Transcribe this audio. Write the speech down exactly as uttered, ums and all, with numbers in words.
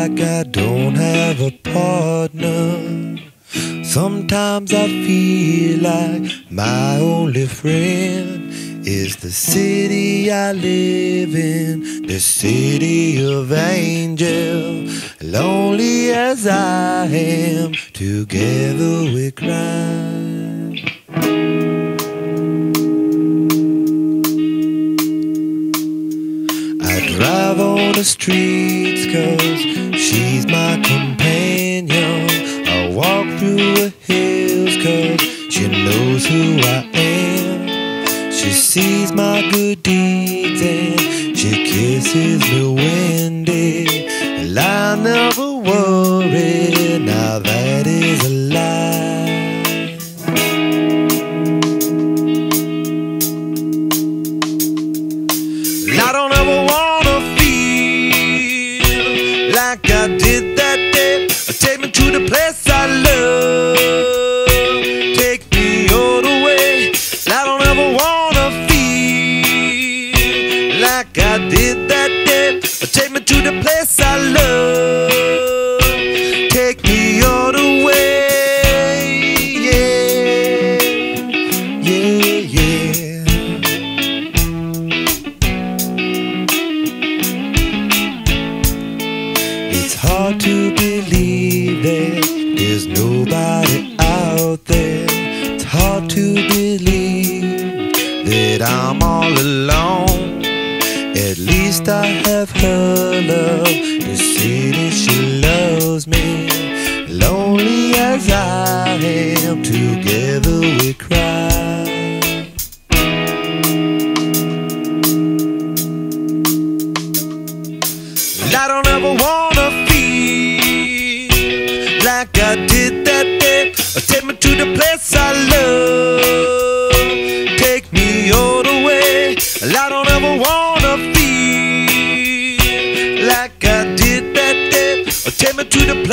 like I don't have a partner. Sometimes I feel like my only friend is the city I live in, the city of angels. Lonely as I am, together we cry. I drive on the streets 'cause she's my companion. I walk through the hills 'cause she knows who I am. She sees my good deeds and she kisses me windy. And I never worry, now that is a lie. And I don't ever wanna feel like I did that day. Take me to the place I love, take me all the way. And I don't ever wanna feel like I did that day. Take me to the place I love, take me all the way. Yeah, yeah, yeah. It's hard to believe that there's nobody out there. It's hard to believe that I'm all alone. At least I have her love to see that she loves me. Lonely as I am, together we cry. And I don't ever wanna feel like I did that day. Take me to the place I love, take me all the way. And I don't ever wanna feel like I did that day. Take me to the